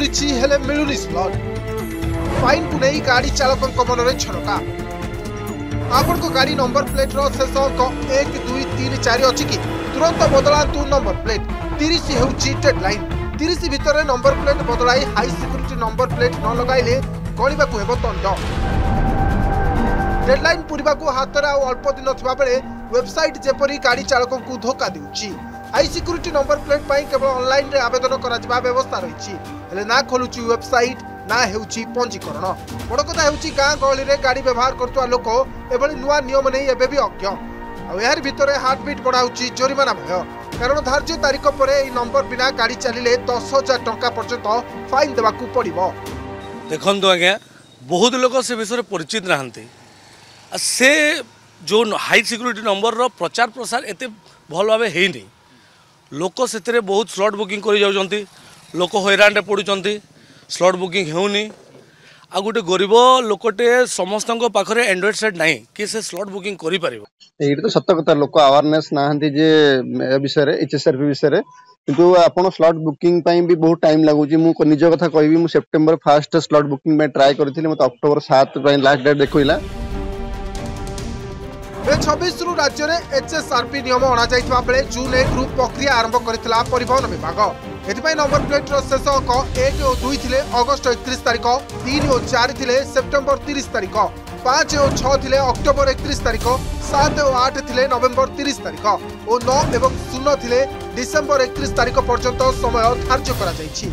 मिलुनी हेले मिलुनी slot fine को नहीं गाड़ी चालकों मन में छड़का आपण को गाड़ी नंबर प्लेट रो शेष अंक 1 2 3 4 अच्छी कि तुरंत बदलातु नंबर प्लेट 30 हेउची डेडलाइन 30 भितर नंबर प्लेट बदलाई हाई सिक्योरिटी नंबर प्लेट न लगाइले गणिबा को हेबो दंड डेडलाइन पूर्वा को हाथ में अल्प दिन थिबा बेले वेबसाइट जेपरी गाड़ी चालकों को धोखा देउची हाई सिक्योरिटी नंबर प्लेट पाई केवल ऑनलाइन रे आवेदन करा व्यवस्था रही है ना खोलुची वेबसाइट ना हेउची पंजीकरण बड़ कथा हेउची गाँ गहली रे गाड़ी व्यवहार करतुआ लोक एभली नुआ नियम नहीं एबे भी अज्ञ आर भितर हार्ट बीट बढ़ाऊची जोरिमाना भय कारण धार्य तारीख पर यह नंबर बिना गाड़ी चलिले 10,000 टंका पर्यंत फाइन देवाकू पड़िबो। देखंतु आज्ञा बहुत लोक से विषय परिचित नहांती से जो हाई सिक्योरिटी नंबर रो प्रचार प्रसार एते भल भाव है लोक से बहुत स्लॉट बुकिंग कर जाउछंती लोक हैरान रे पड़ुछंती स्लॉट बुकिंग होनी आ गोटे गरीब लोकटे समस्त पाखे एंड्रॉइड सेट ना कि से स्लॉट बुकिंग करि परिबो ये तो सत्य कथा लोक अवेयरनेस नाहंती जे विषय एचएसआरपी विषय किंतु आपण स्लॉट बुकिंग पई भी बहुत टाइम लागुची मु निज कथा कहबी मु सेप्टेम्बर 1 स्लॉट बुकिंग में ट्राई करथिले मत अक्टोबर 7 पई लास्ट डेट देखोइला 26 रु राज्य में एचएसआरपी नियम अणा जाइतबा बेले जून 1 रु प्रक्रिया आरंभ करथिला परिवहन विभाग एथिपाई नंबर प्लेट रो शेष अंक 1 और 2 थिले अगस्त 31 तारिख 3 और 4 थिले सेप्टेम्बर 30 तारिख 5 और 6 थिले अक्टोबर 31 तारिख 7 और 8 थिले नवेम्बर 30 तारिख और 9 एवं 0 थिले डिसेम्बर 31 तारिख पर्यंत समय धार्य करा जाइछि।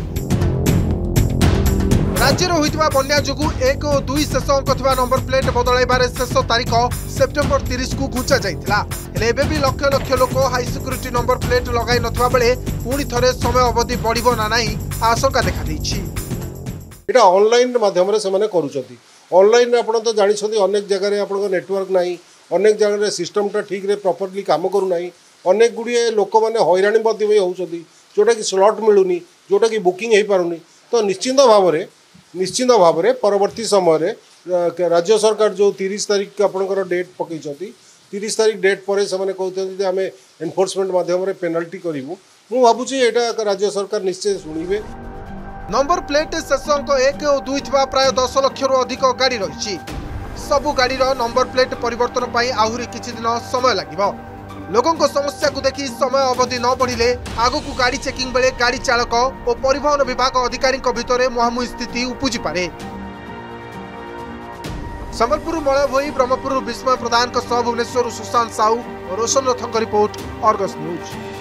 राज्य होइतबा बन्या जोगु 1 और 2 शेष अंक थिबा नंबर प्लेट बदलाइबार शेष तारिख सेप्टेम्बर 30 को घुंचा जाइथिला हेले एबे भी लक्ष लक्ष लोक हाई सिक्योरिटी नंबर प्लेट लगाई नथवा बेले पुणी थरे समय अवधि बढ़िबो ना नाही आशंका देखा दैछि। एटा ऑनलाइन माध्यम रे से करूछथि ऑनलाइन रे आपण तो जानि छथि अनेक जगह रे आपण नेटवर्क नाही अनेक जगह रे सिस्टम टा ठीक रे प्रॉपर्ली काम करू नाही अनेक गुडिये लोक माने हैराणी बदी होई होउछथि जोटा कि स्लॉट मिलुनी जोटा कि बुकिंग हे पारुनी तो निश्चित भाव रे परवर्ती समय रे राज्य सरकार जो 30 तारिख आपनकर डेट पकई 30 तारिख डेट पर से कहते आम एनफोर्समेंट माध्यम रे पेनाल्टी करूँ मु भावुची एटा राज्य सरकार निश्चय शुणिबे। नंबर प्लेट शेष अंक 1 और 2 थिबा प्राय 10 लाख रु अधिक गाड़ी रही सबु गाड़ी नंबर प्लेट परिवर्तन पाई आहुरी किछि दिन समय लागिबो लोकों समस्या को देखि समय अवधि न बढ़िले आगो को गाड़ी चेकिंग बेले गाड़ी चालक और परिवहन विभाग अधिकारी भितर मुहांमुही स्थिति उपजी पारे। संबलपुर मलय भोई ब्रह्मपुर विस्मय प्रधान भुवनेश्वर सुशांत साहू और रोशन रथों रिपोर्ट अर्गस न्यूज।